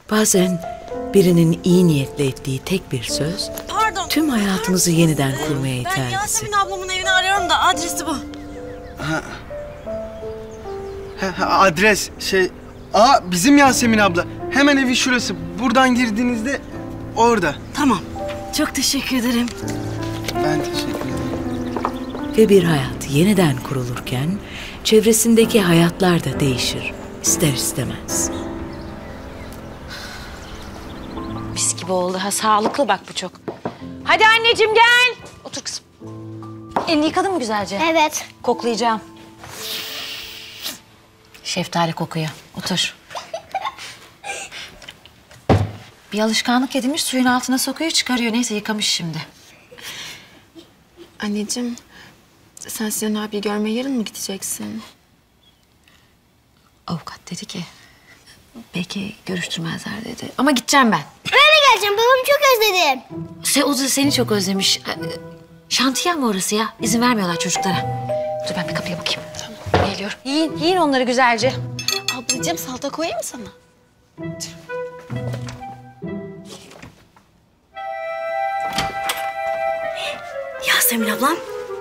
Bazen birinin iyi niyetle ettiği tek bir söz, tüm hayatınızı yeniden kurmaya iter Ben bizi. Yasemin ablamın evini arıyorum da adresi bu. Adres bizim Yasemin abla. Hemen evi şurası. Buradan girdiğinizde orada. Tamam. Çok teşekkür ederim. Ben teşekkür ederim. Ve bir hayat yeniden kurulurken çevresindeki hayatlar da değişir, ister istemez. Mis gibi oldu. Ha, sağlıklı bak bu çok. Hadi anneciğim gel. Otur kızım. Elini yıkadın mı güzelce? Evet. Koklayacağım. Şeftali kokuyor. Otur. Bir alışkanlık edinmiş, suyun altına sokuyor, çıkarıyor. Neyse yıkamış şimdi. Anneciğim, sen Sinan abi görmeye yarın mı gideceksin? Avukat dedi ki, belki görüştürmezler dedi. Ama gideceğim ben. Ben de geleceğim. Babamı çok özledim. O da seni çok özlemiş. Şantiye mi orası ya? İzin vermiyorlar çocuklara. Dur ben bir kapıya bakayım. Tamam. Geliyorum. Yiyin onları güzelce. Ablacığım salata koyayım mı sana? Yasemin ablam.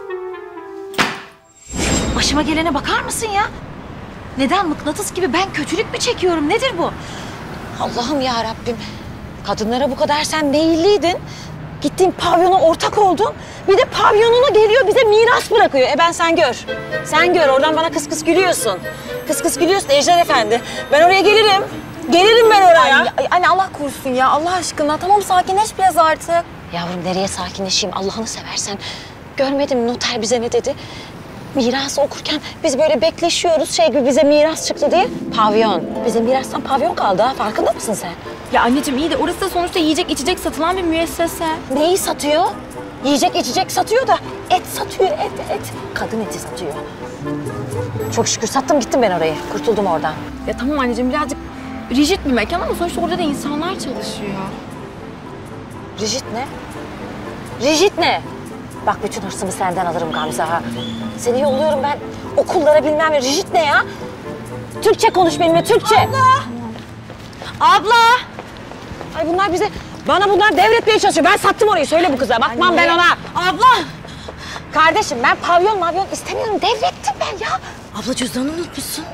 Başıma gelene bakar mısın ya? Neden mıknatıs gibi ben kötülük mü çekiyorum? Nedir bu? Allah'ım ya Rabbim. Kadınlara bu kadar sen meyilliydin. Gittin pavyona ortak oldun. Bir de pavyonuna geliyor bize miras bırakıyor. Ben sen gör. Sen gör oradan bana kıs kıs gülüyorsun. Kıs kıs gülüyorsun Ejder Efendi. Ben oraya gelirim. Gelirim ben oraya. Ay, anne Allah korusun ya Allah aşkına. Tamam sakinleş biraz artık. Yavrum nereye sakinleşeyim Allah'ını seversen. Görmedin noter bize ne dedi? Mirası okurken biz böyle bekleşiyoruz şey gibi bize miras çıktı diye. Pavyon. Bize mirastan pavyon kaldı ha farkında mısın sen? Ya anneciğim iyi de orası da sonuçta yiyecek içecek satılan bir müessese. Neyi satıyor? Yiyecek içecek satıyor da et satıyor et. Kadın eti satıyor. Çok şükür sattım gittim ben orayı. Kurtuldum oradan. Ya tamam anneciğim birazcık rigid bir mekan ama sonuçta orada da insanlar çalışıyor. Rigid ne? Rigid ne? Bak bütün hırsımı senden alırım Gamze ha. Seni yolluyorum ben okullara bilmem ne. Rigid ne ya? Türkçe konuş benimle Türkçe. Abla! Ay bunlar bana bunlar devretmeye çalışıyor. Ben sattım orayı söyle bu kıza. Bakmam anne. Ben ona. Abla! Kardeşim ben pavyon istemiyorum. Devrettim ben ya. Abla cüzdanını unutmuşsun.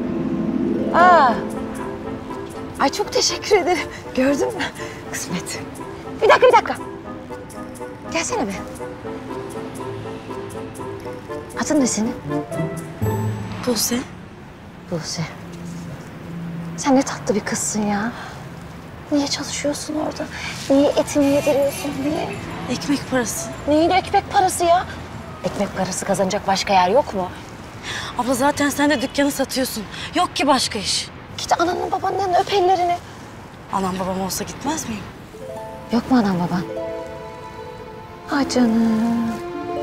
Ay çok teşekkür ederim. Gördün mü? Kısmet. Bir dakika. Gelsene be. Adın ne senin? Buse. Buse. Sen ne tatlı bir kızsın ya. Niye çalışıyorsun orada? Niye etini yediriyorsun? Niye? Ekmek parası. Neyin ekmek parası ya? Ekmek parası kazanacak başka yer yok mu? Abla zaten sen de dükkanı satıyorsun. Yok ki başka iş. Git ananın babanın yanına öp ellerini. Anam babam olsa gitmez miyim? Yok mu anan baban? Ay canım.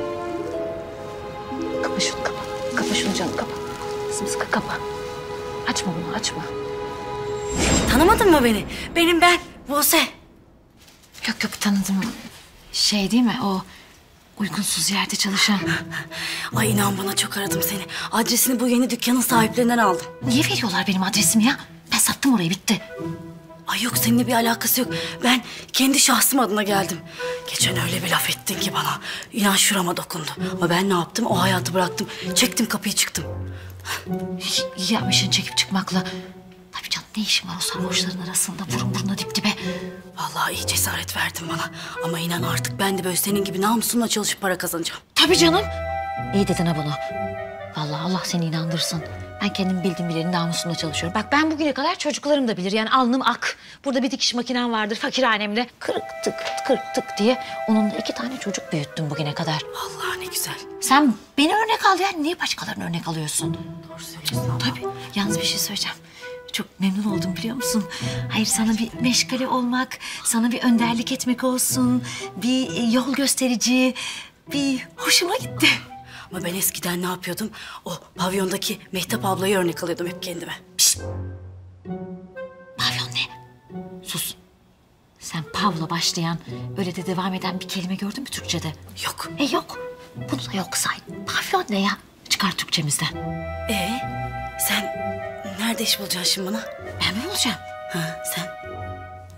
Kapa şunu kapa. Kapa şunu canım kapa. Sımsıkı kapa. Açma bunu açma. Tanımadın mı beni? Benim ben Buse. Yok tanıdım. Şey değil mi o uygunsuz yerde çalışan. Ay inan bana çok aradım seni. Adresini bu yeni dükkanın sahiplerinden aldım. Niye veriyorlar benim adresimi ya? Ben sattım orayı bitti. Ay yok seninle bir alakası yok. Ben kendi şahsım adına geldim. Geçen öyle bir laf ettin ki bana. İnan şurama dokundu. Ama ben ne yaptım? O hayatı bıraktım. Çektim kapıyı çıktım. İyi yapmışsın çekip çıkmakla. Tabii canım ne işin var o sarhoşların arasında burun buruna dip dibe. Vallahi iyi cesaret verdin bana. Ama inan artık ben de böyle senin gibi namusumla çalışıp para kazanacağım. Tabii canım. İyi dedin ha bunu. Vallahi Allah seni inandırsın. Ben kendim bildim bileli namusumla çalışıyorum. Bak ben bugüne kadar çocuklarım da bilir. Yani alnım ak. Burada bir dikiş makinem vardır fakirhanemde. Kırık tık diye onunla 2 tane çocuk büyüttüm bugüne kadar. Allah ne güzel. Sen beni örnek al ya. Niye başkalarını örnek alıyorsun? Doğru söylüyorsun abla. Tabii. Yalnız bir şey söyleyeceğim. Çok memnun oldum biliyor musun? Hayır sana bir meşgale olmak, sana bir önderlik etmek olsun, bir yol gösterici, bir hoşuma gitti. Ama ben eskiden ne yapıyordum? O pavyondaki Mehtap ablayı örnek alıyordum hep kendime. Pişt. Pavyon ne? Sus. Sen Pav'la başlayan, öyle de devam eden bir kelime gördün mü Türkçe'de? Yok. Yok. Bunu da yok say. Pavyon ne ya? Çıkar Türkçemizden. Sen nerede iş bulacaksın şimdi bana? Ben mi bulacağım? Ha sen?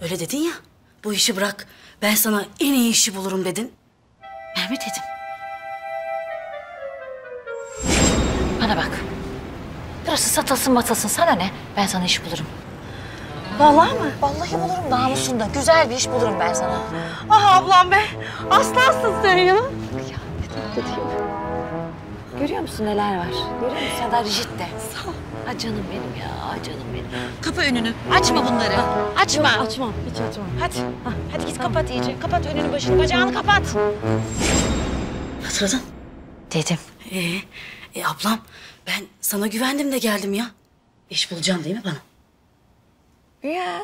Öyle dedin ya. Bu işi bırak. Ben sana en iyi işi bulurum dedin. Ben mi dedim? Bana bak. Burası satılsın batılsın sana ne? Ben sana iş bulurum. Vallahi mı? Vallahi bulurum namusunda. Güzel bir iş bulurum ben sana. Ah ablam be. Aslansın sen ya. Görüyor musun neler var? Görüyor musun? Sen daha rigid de. Sağ ol. Ah canım benim ya, canım benim. Kapa önünü. Açma bunları. Açma. Açmam, hiç açmam. Hadi. Hadi git kapat iyice. Kapat önünü, başını, bacağını kapat. Hatırladın? Dedim. Ablam ben sana güvendim de geldim ya. İş bulacağım değil mi bana? Ya.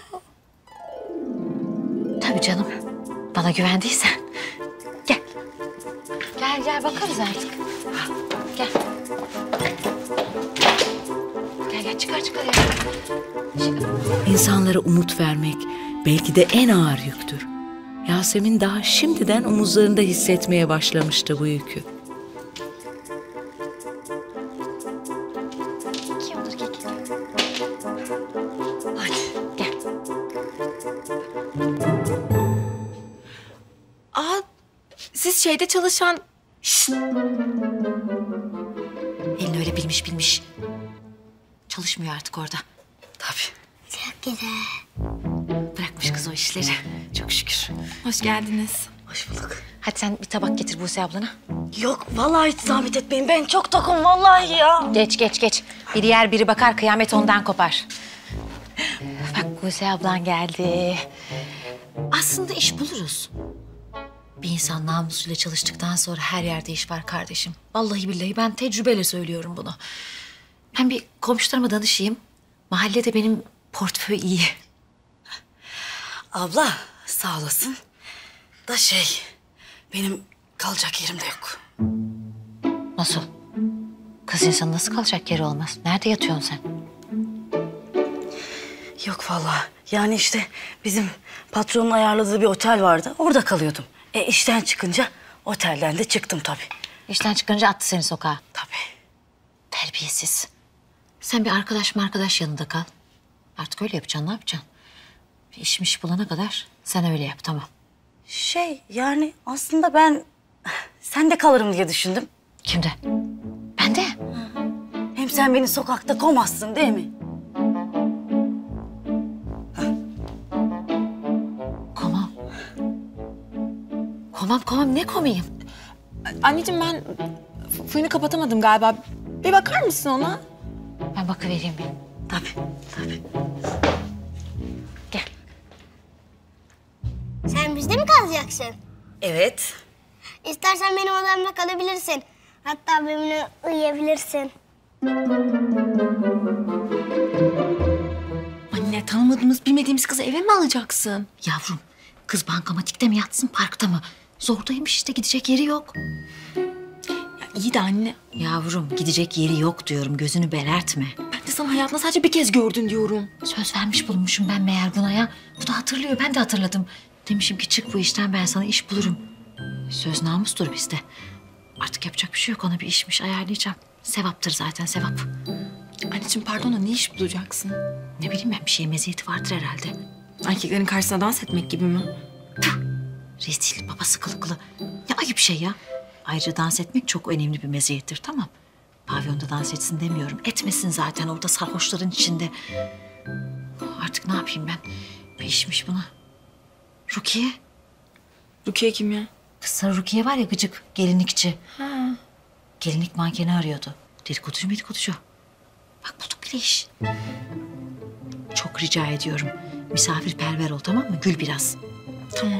Tabii canım. Bana güvendiysen. Gel. Gel bakarız artık. Gel. Gel çıkar ya. İnsanlara umut vermek belki de en ağır yüktür. Yasemin daha şimdiden omuzlarında hissetmeye başlamıştı bu yükü. Siz şeyde çalışan... Elini öyle bilmiş. Çalışmıyor artık orada. Tabii. Çok güzel. Bırakmış kız o işleri. Çok şükür. Hoş geldiniz. Hoş bulduk. Hadi sen bir tabak getir Buse ablana. Yok vallahi hiç zahmet etmeyin. Ben çok tokum vallahi ya. Geç. Biri yer biri bakar, kıyamet ondan kopar. Bak Buse ablan geldi. Aslında iş buluruz. Bir insan namusuyla çalıştıktan sonra her yerde iş var kardeşim. Vallahi billahi ben tecrübeyle söylüyorum bunu. Ben bir komşularıma danışayım. Mahallede benim portföy iyi. Abla sağ olasın. Da benim kalacak yerim de yok. Nasıl? Kız insanın nasıl kalacak yeri olmaz? Nerede yatıyorsun sen? Yok vallahi. Yani işte bizim patronun ayarladığı bir otel vardı. Orada kalıyordum. İşten çıkınca otelden de çıktım tabii. İşten çıkınca attı seni sokağa. Tabii. Terbiyesiz. Sen bir arkadaş yanında kal. Artık öyle yapacaksın, ne yapacaksın? Bir işmiş bulana kadar sen öyle yap, tamam. Yani aslında ben sen de kalırım diye düşündüm. Kimde? Ben de. Hem sen beni sokakta kovmazsın değil mi? Komam ne komiyim? Anneciğim ben fırını kapatamadım galiba. Bir bakar mısın ona? Ben bakıvereyim bir. Tabii. Gel. Sen bizde mi kalacaksın? Evet. İstersen benim odamda kalabilirsin. Hatta benimle uyuyabilirsin. Anne tanımadığımız bilmediğimiz kızı eve mi alacaksın? Yavrum, kız bankamatikte mi yatsın, parkta mı? Zordaymış işte, gidecek yeri yok. Ya iyi de anne. Yavrum, gidecek yeri yok diyorum, gözünü belertme. Ben de sana hayatında sadece bir kez gördün diyorum. Söz vermiş bulunmuşum ben meğer buna ya. Bu da hatırlıyor, ben de hatırladım. Demişim ki çık bu işten, ben sana iş bulurum. Söz namustur bizde. Artık yapacak bir şey yok, ona bir işmiş ayarlayacağım. Sevaptır zaten, sevap. Anneciğim pardon da ne iş bulacaksın? Ne bileyim ben, bir şey meziyeti vardır herhalde. Erkeklerin karşısına dans etmek gibi mi? Rezil, babası kılıklı. Ne ayıp şey ya. Ayrıca dans etmek çok önemli bir meziyettir, tamam. Pavyonda dans etsin demiyorum. Etmesin zaten orada sarhoşların içinde. Artık ne yapayım ben? Bir işmiş buna. Rukiye. Rukiye kim ya? Kız sarı Rukiye var ya, gıcık, gelinlikçi. Gelinlik mankeni arıyordu. Dedikoducu. Bak bulduk bile iş. Çok rica ediyorum. Misafirperver ol, tamam mı? Gül biraz. Tamam.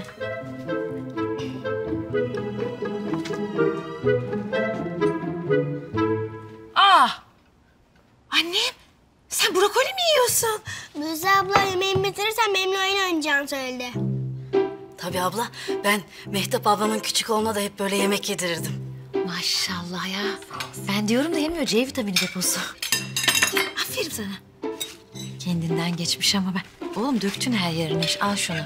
Annem, sen brokoli mi yiyorsun? Buse abla yemeğimi bitirirsen benimle oyun oynayacağını söyledi. Tabii abla. Ben Mehtap ablanın küçük oğluna da hep böyle yemek yedirirdim. Maşallah ya. Ben diyorum da yemiyor, C vitamini deposu. Aferin sana. Kendinden geçmiş ama ben. Oğlum döktün her yerine. Al şunu.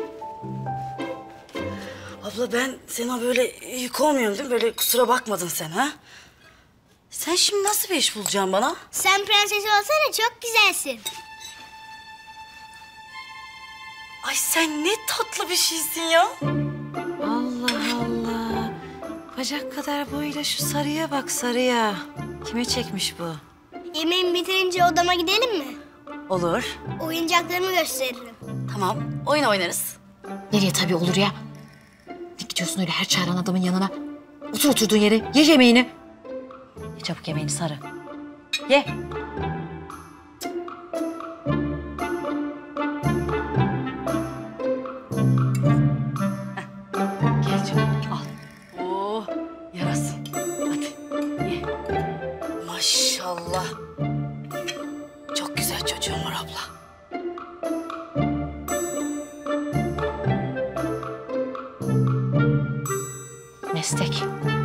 Abla ben sana böyle yük olmuyorum değil mi? Böyle kusura bakmadın sen ha? Sen şimdi nasıl bir iş bulacaksın bana? Sen prenses olsana, çok güzelsin. Ay sen ne tatlı bir şeysin ya. Allah Allah. Bacak kadar boyuyla şu sarıya bak, sarıya. Kime çekmiş bu? Yemeğimi bitirince odama gidelim mi? Olur. Oyuncaklarımı gösteririm. Tamam, oyun oynarız. Nereye tabii olur ya? Ne gidiyorsun öyle her çağıran adamın yanına? Otur oturduğun yere, ye yemeğini. Ye çabuk yemeğini sarı. Ye. Gel canım, al. Oh, yarasın. Hadi, ye. Maşallah. Çok güzel çocuğum var abla. Meslek.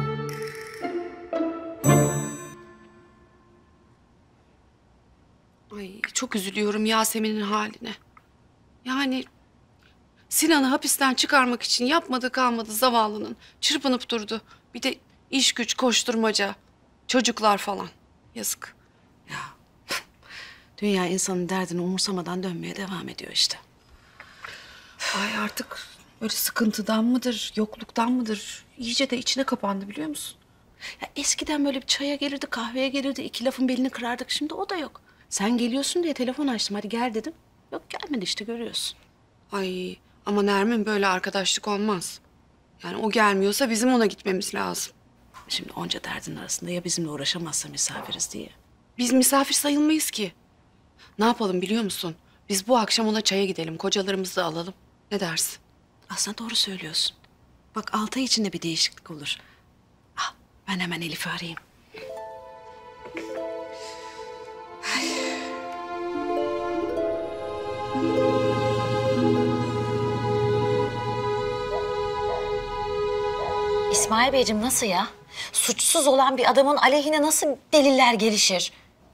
Ay çok üzülüyorum Yasemin'in haline. Yani Sinan'ı hapisten çıkarmak için yapmadığı kalmadı zavallının. Çırpınıp durdu. Bir de iş güç koşturmaca. Çocuklar falan. Yazık. Ya, dünya insanın derdini umursamadan dönmeye devam ediyor işte. Ay artık böyle sıkıntıdan mıdır, yokluktan mıdır? İyice de içine kapandı biliyor musun? Ya eskiden böyle bir çaya gelirdi, kahveye gelirdi, iki lafın belini kırardık. Şimdi o da yok. Sen geliyorsun diye telefon açtım, hadi gel dedim. Yok gelmedi işte, görüyorsun. Ay ama Nermin böyle arkadaşlık olmaz. Yani o gelmiyorsa bizim ona gitmemiz lazım. Şimdi onca derdin arasında ya bizimle uğraşamazsa misafiriz diye. Biz misafir sayılmayız ki. Ne yapalım biliyor musun? Biz bu akşam ona çaya gidelim, kocalarımızı da alalım. Ne dersin? Aslında doğru söylüyorsun. Bak 6 ay içinde bir değişiklik olur. Ah, ben hemen Elif'i arayayım. İsmail Beyciğim nasıl ya? Suçsuz olan bir adamın aleyhine nasıl deliller gelişir?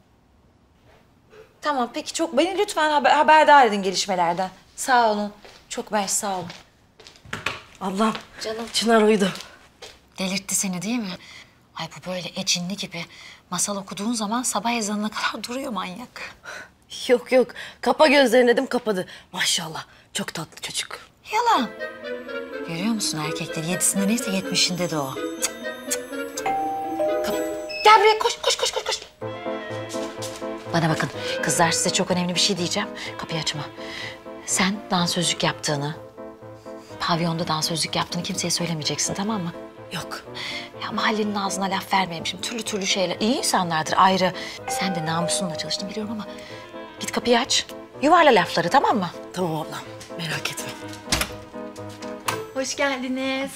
Tamam peki çok beni lütfen haberdar edin gelişmelerden. Sağ olun. Çok mersi sağ olun. Ablam, Canım. Çınar uyudu. Delirtti seni değil mi? Ay bu böyle ecinli gibi. Masal okuduğun zaman sabah ezanına kadar duruyor manyak. Yok yok, kapa gözlerini dedim, kapadı. Maşallah, çok tatlı çocuk. Yalan. Görüyor musun erkekler? Yedisinde neyse yetmişinde de o. Gel buraya koş koş koş koş koş. Bana bakın kızlar size çok önemli bir şey diyeceğim. Kapıyı açma. Sen dansözlük yaptığını, pavyonda dansözlük yaptığını kimseye söylemeyeceksin tamam mı? Yok. Ya mahallenin ağzına laf vermeyeyim şimdi. Türlü türlü şeyler. İyi insanlardır ayrı. Sen de namusunla çalıştın biliyorum ama git kapıyı aç. Yuvarla lafları tamam mı? Tamam ablam, merak etme. Hoş geldiniz.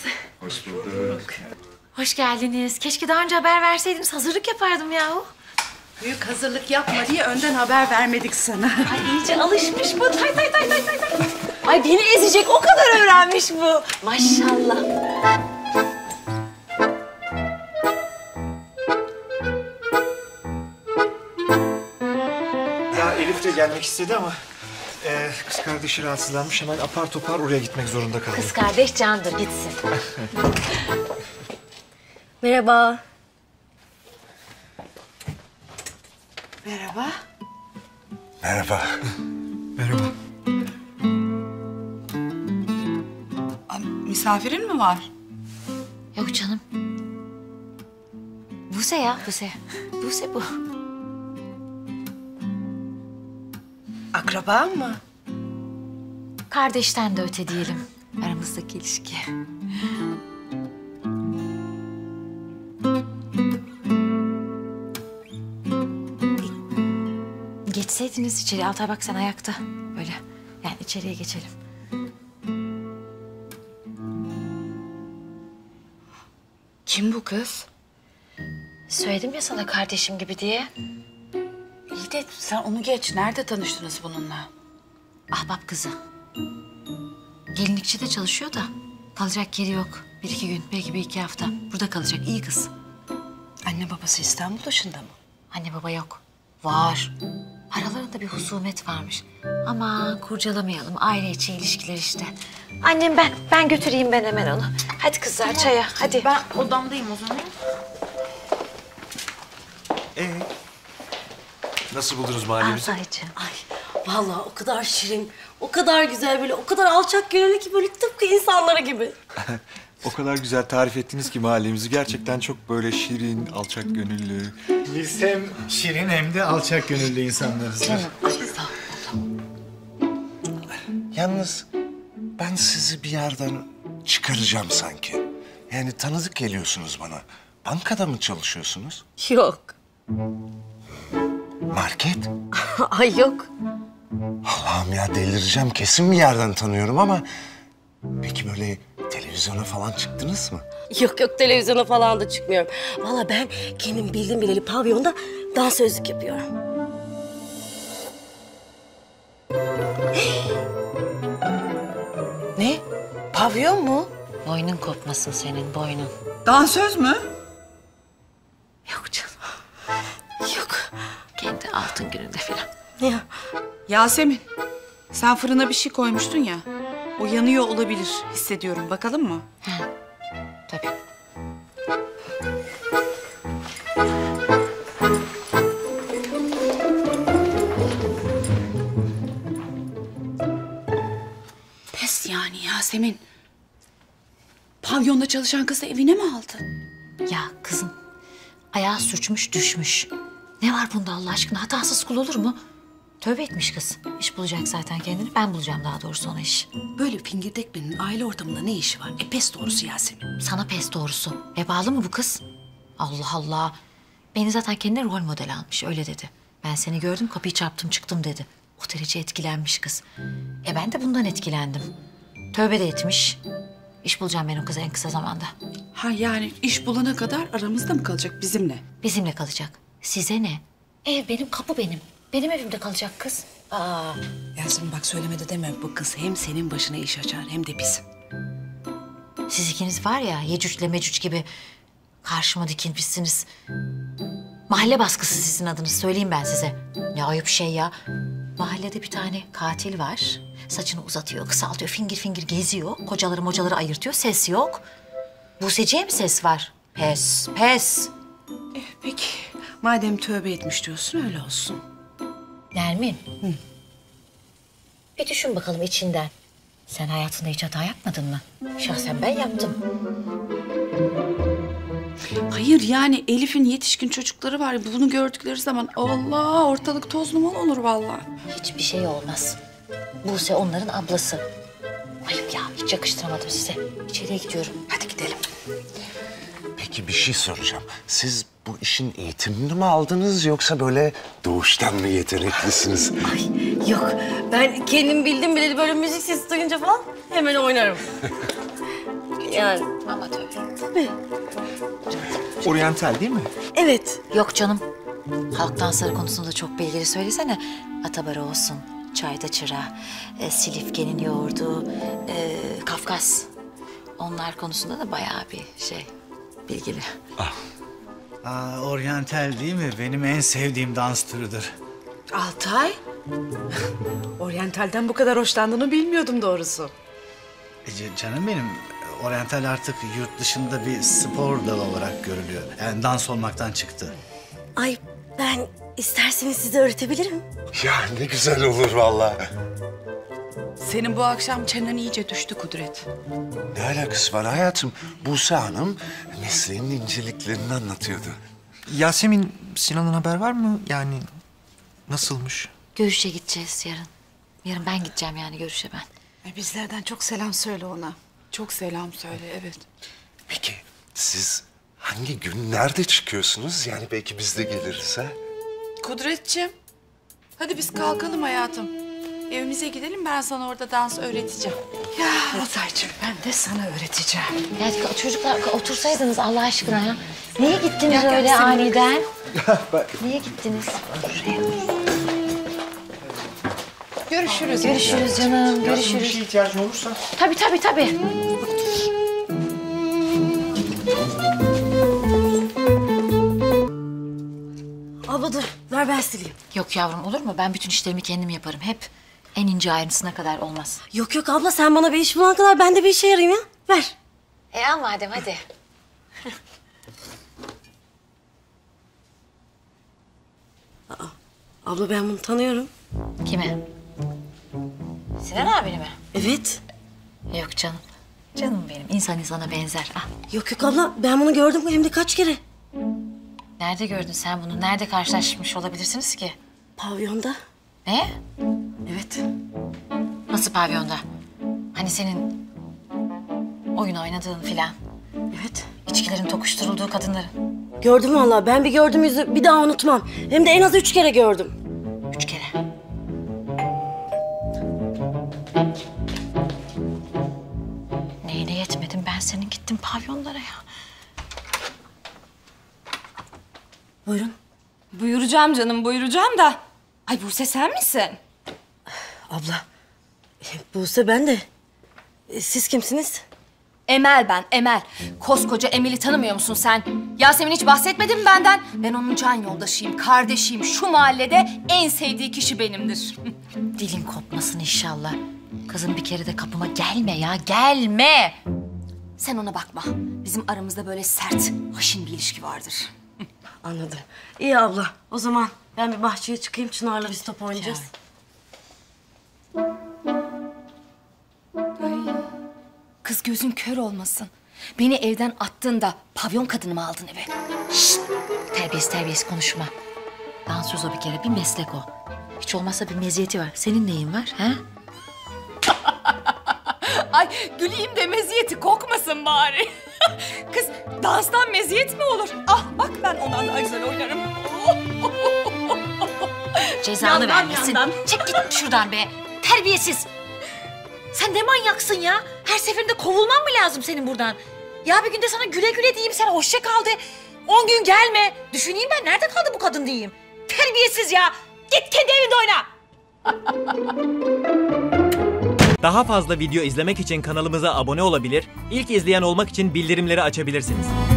Hoş geldiniz. Keşke daha önce haber verseydiniz. Hazırlık yapardım yahu. Büyük hazırlık yapma diye önden haber vermedik sana. Ay iyice alışmış bu. Tay tay tay tay tay tay. Ay beni ezecek o kadar öğrenmiş bu. Maşallah. Ya Elif de gelmek istedi ama kız kardeşi rahatsızlanmış. Hemen apar topar oraya gitmek zorunda kaldı. Kız kardeş candır gitsin. Merhaba. Merhaba. Merhaba. Merhaba. Misafirin mi var? Yok canım. Buse ya Buse. Buse bu. Akraba mı? Kardeşten de öte diyelim. Aramızdaki ilişki. Geçseydiniz içeri. Altay bak sen ayakta. Böyle. Yani içeriye geçelim. Kim bu kız? Söyledim ya sana kardeşim gibi diye. İyi de sen onu geç. Nerede tanıştınız bununla? Ahbap kızı. Gelinlikçide çalışıyor da kalacak yeri yok. 1-2 gün, belki 1-2 hafta. Burada kalacak. İyi kız. Anne babası İstanbul dışında mı? Anne baba yok. Var. Aralarında bir husumet varmış. Ama kurcalamayalım. Aile içi ilişkiler işte. Annem ben götüreyim ben hemen onu. Hadi kızlar çaya hadi. Ben odamdayım o zaman. Nasıl buldunuz mahallemizi? Altaycığım. Ay vallahi o kadar şirin, O kadar güzel böyle, o kadar alçak gönüllü ki böyle tıpkı insanları gibi. O kadar güzel tarif ettiniz ki mahallemizi. Gerçekten çok böyle şirin, alçak gönüllü. Biz hem şirin hem de alçak gönüllü insanlarızdır. Yalnız ben sizi bir yerden çıkaracağım sanki. Yani tanıdık geliyorsunuz bana. Bankada mı çalışıyorsunuz? Yok. Market? Ay yok. Allah'ım ya delireceğim. Kesin bir yerden tanıyorum ama... Peki böyle televizyona falan çıktınız mı? Yok yok, televizyona falan da çıkmıyorum. Vallahi ben kendim bildim bileli pavyonda dansözlük yapıyorum. Ne? Pavyon mu? Boynun kopmasın senin, boynun. Dansöz mü? Yok canım. Yok. Kendi altın gününde falan. Ya Yasemin, sen fırına bir şey koymuştun ya. O yanıyor olabilir hissediyorum. Bakalım mı? Tabii. Pes yani Yasemin. Pavyonda çalışan kızı evine mi aldı? Ya kızım, ayağı sürçmüş düşmüş. Ne var bunda Allah aşkına? Hatasız kul olur mu? Tövbe etmiş kız. İş bulacak zaten kendini. Ben bulacağım daha doğrusu ona iş. Böyle fingirdek birinin aile ortamında ne işi var? Pes doğrusu Yasemin. Sana pes doğrusu. Vebalı mı bu kız? Allah Allah. Beni zaten kendine rol model almış. Öyle dedi. Ben seni gördüm, kapıyı çarptım çıktım dedi. O derece etkilenmiş kız. Ben de bundan etkilendim. Tövbe de etmiş. İş bulacağım ben o kıza en kısa zamanda. Ha yani iş bulana kadar aramızda mı kalacak bizimle? Bizimle kalacak. Size ne? Ev benim, kapı benim. Benim evimde kalacak kız. Aa, Yasemin bak söylemedi deme. Bu kız hem senin başına iş açar hem de bizim. siz ikiniz var ya Yecüc'le Mecüc gibi karşıma dikilmişsiniz. Mahalle baskısı sizin adınız, söyleyeyim ben size. Ne ayıp şey ya. Mahallede bir tane katil var. Saçını uzatıyor, kısaltıyor, fingir fingir geziyor. Kocaları mocaları ayırtıyor, ses yok. Buse'ciye mi ses var? Pes, pes. Peki madem tövbe etmiş diyorsun öyle olsun. Nermin. Bir düşün bakalım içinden. Sen hayatında hiç hata yapmadın mı? Şahsen ben yaptım. Hayır yani Elif'in yetişkin çocukları var. Bunu gördükleri zaman Allah ortalık toz duman olur vallahi. Hiçbir şey olmaz. Buse onların ablası. Ayıp ya, hiç yakıştıramadım size. İçeriye gidiyorum. Hadi gidelim. Peki bir şey soracağım. Siz bu işin eğitimini mi aldınız yoksa böyle doğuştan mı yeteneklisiniz? ay yok. Ben kendim bildim bileli böyle müzik sesi duyunca falan hemen oynarım. Yani Ama tabii. tabii. Oryantal değil mi? Evet. Yok canım. Halk dansları konusunda çok bilgili, söylesene. Atabarı olsun, çayda çıra, Silifke'nin yoğurdu, Kafkas. Onlar konusunda da bayağı bir şey, bilgili. Aa, oryantal değil mi? Benim en sevdiğim dans türüdür. Altay. Oryantal'den bu kadar hoşlandığını bilmiyordum doğrusu. Canım benim, oryantal artık yurt dışında bir spor dalı olarak görülüyor. Yani dans olmaktan çıktı. Ay ben isterseniz size öğretebilirim. Ya ne güzel olur vallahi. Senin bu akşam çenen iyice düştü Kudret. Ne alakası var hayatım? Buse Hanım mesleğinin inceliklerini anlatıyordu. Yasemin, Sinan'ın haber var mı? Yani nasılmış? Görüşe gideceğiz yarın. Yarın ben gideceğim yani görüşe ben. Bizlerden çok selam söyle ona. Çok selam söyle evet. Peki siz hangi gün nerede çıkıyorsunuz? Yani belki biz de geliriz ha? Kudretciğim. Hadi biz kalkalım hayatım. Evimize gidelim ben sana orada dans öğreteceğim. Ya Altaycığım ben de sana öğreteceğim. Ya çocuklar otursaydınız Allah aşkına ya. Niye gittiniz Gel, öyle sen- aniden? Niye gittiniz? Görüşürüz. Görüşürüz canım, Bir görüşürüz. şeye ihtiyacın olursa. Tabii tabii tabii. Abla dur ver ben sileyim. Yok yavrum, olur mu? Ben bütün işlerimi kendim yaparım. Hep en ince ayrıntısına kadar olmaz. Yok yok abla sen bana bir iş bulana kadar ben de bir işe yarayayım ya. Ver. Al madem hadi. Abla ben bunu tanıyorum. Kime? Sinan abini mi? Evet. Yok canım. Canım benim. İnsan insana benzer. Ah. Yok yok abla ben bunu gördüm hem de kaç kere. Nerede gördün sen bunu? Nerede karşılaşmış olabilirsiniz ki? Pavyonda. Ne? Evet. Nasıl pavyonda? Hani senin oyun oynadığın filan. Evet. İçkilerin tokuşturulduğu kadınların. Gördüm vallahi. Ben bir gördüm yüzü bir daha unutmam. Hem de en az 3 kere gördüm. 3 kere. Neyine yetmedim ben senin gittim pavyonlara ya. Buyurun. Buyuracağım canım, buyuracağım da. Ay Buse sen misin? Abla. Buse ben de. Siz kimsiniz? Emel ben, Emel. Koskoca Emel'i tanımıyor musun sen? Yasemin hiç bahsetmedi mi benden? Ben onun can yoldaşıyım, kardeşiyim. Şu mahallede en sevdiği kişi benimdir. Dilin kopmasın inşallah. Kızım bir kere de kapıma gelme ya, gelme. Sen ona bakma. Bizim aramızda böyle sert, haşin bir ilişki vardır. Anladım. İyi abla. O zaman ben bir bahçeye çıkayım. Çınar'la biz top oynayacağız. Kız gözün kör olmasın. Beni evden attığında pavyon kadını mı aldın eve? Şşt! Terbiyesiz konuşma. Dansöz o bir kere, bir meslek o. Hiç olmazsa bir meziyeti var. Senin neyin var, ha? Ay güleyim de meziyeti kokmasın bari. Kız danstan meziyet mi olur? Ah bak ben ondan daha güzel oynarım. Cezanı Yandan, vermesin. yandan. Çek git şuradan be. Terbiyesiz. Sen ne manyaksın ya? Her seferinde kovulman mı lazım senin buradan? Ya bir günde sana güle güle diyeyim, sen hoşça kal de. 10 gün gelme. Düşüneyim ben, nerede kaldı bu kadın diyeyim. Terbiyesiz ya. Git kendi evinde oyna. Daha fazla video izlemek için kanalımıza abone olabilir, ilk izleyen olmak için bildirimleri açabilirsiniz.